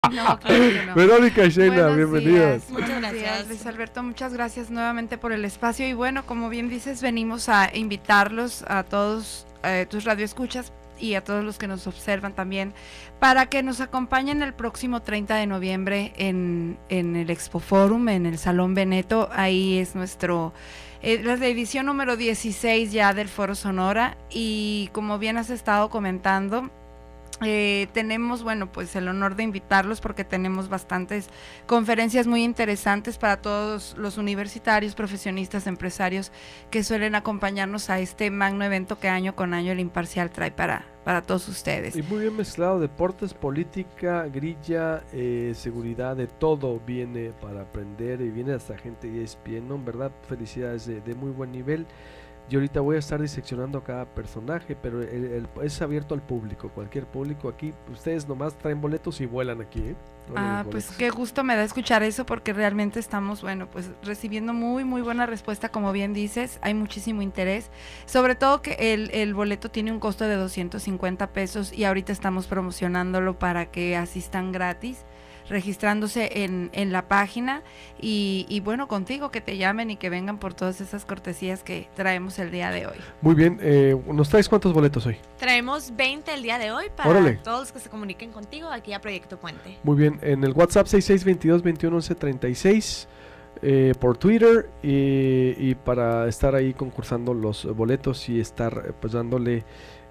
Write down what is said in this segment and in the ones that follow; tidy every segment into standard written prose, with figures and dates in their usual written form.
No, claro que no. Verónica y Sheila, Buenos bienvenidas. días, buenos días, Luis Alberto, muchas gracias nuevamente por el espacio y bueno, como bien dices, venimos a invitarlos a todos tus radioescuchas y a todos los que nos observan también para que nos acompañen el próximo 30 de noviembre en el Expo Forum, en el Salón Veneto. Ahí es nuestro... la edición número 16 ya del Foro Sonora y como bien has estado comentando, tenemos, bueno, pues el honor de invitarlos porque tenemos bastantes conferencias muy interesantes para todos los universitarios, profesionistas, empresarios que suelen acompañarnos a este magno evento que año con año el Imparcial trae para todos ustedes. Y muy bien mezclado, deportes, política, grilla, seguridad, de todo viene para aprender y viene hasta gente ESPN, ¿no? En verdad, felicidades de muy buen nivel. Y ahorita voy a estar diseccionando a cada personaje, pero es abierto al público, cualquier público aquí. Ustedes nomás traen boletos y vuelan aquí, ¿eh? Pues qué gusto me da escuchar eso porque realmente estamos, bueno, pues recibiendo muy buena respuesta, como bien dices, hay muchísimo interés, sobre todo que el boleto tiene un costo de 250 pesos y ahorita estamos promocionándolo para que asistan gratis, registrándose en la página y bueno, contigo que te llamen y que vengan por todas esas cortesías que traemos el día de hoy. Muy bien, ¿nos traes cuántos boletos hoy? Traemos 20 el día de hoy para todos los que se comuniquen contigo aquí a Proyecto Puente. Muy bien, en el WhatsApp 6622211136, por Twitter y para estar ahí concursando los boletos y estar pues dándole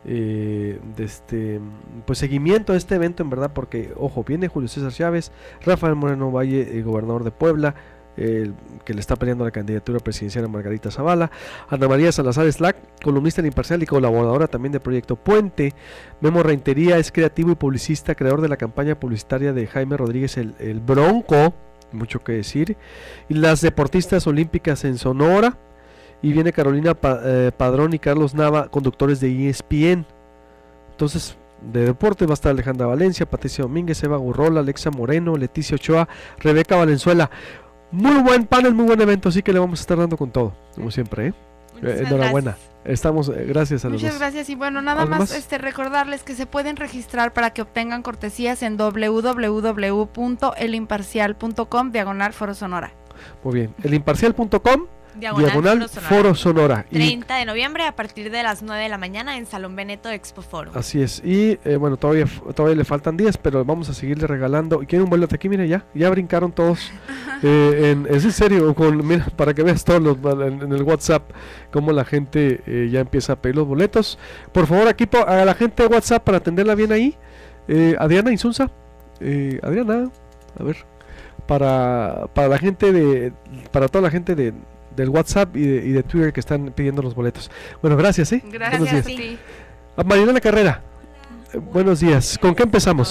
pues seguimiento a este evento, en verdad, porque ojo, viene Julio César Chávez, Rafael Moreno Valle, el gobernador de Puebla, que le está peleando la candidatura presidencial a Margarita Zavala, Ana María Salazar Slack, columnista en Imparcial y colaboradora también de Proyecto Puente, Memo Reintería es creativo y publicista, creador de la campaña publicitaria de Jaime Rodríguez el Bronco, mucho que decir, y las deportistas olímpicas en Sonora. Y viene Carolina Padrón y Carlos Nava, conductores de ESPN. Entonces, de deporte va a estar Alejandra Valencia, Patricia Domínguez, Eva Gurrola, Alexa Moreno, Leticia Ochoa, Rebeca Valenzuela. Muy buen panel, muy buen evento, así que le vamos a estar dando con todo, como siempre, ¿eh? Enhorabuena. Gracias. Estamos, gracias a los Muchas dos. gracias y bueno, nada más recordarles que se pueden registrar para que obtengan cortesías en www.elimparcial.com/Foro Sonora. Muy bien, elimparcial.com Diagonal Foro Sonora. 30 de noviembre a partir de las 9 de la mañana en Salón Veneto Expo Forum. Así es, y bueno, todavía le faltan días, pero vamos a seguirle regalando. ¿Quieren un boleto aquí? Mira, ya brincaron todos. Es en serio, mira, para que veas todos en el WhatsApp cómo la gente ya empieza a pedir los boletos. Por favor, aquí a la gente de WhatsApp para atenderla bien ahí. Adriana Insunza, Adriana, a ver, para la gente para toda la gente del WhatsApp y de Twitter que están pidiendo los boletos. Bueno, gracias, Gracias a ti. A Mariana Carrera, buenos días. ¿Con qué empezamos?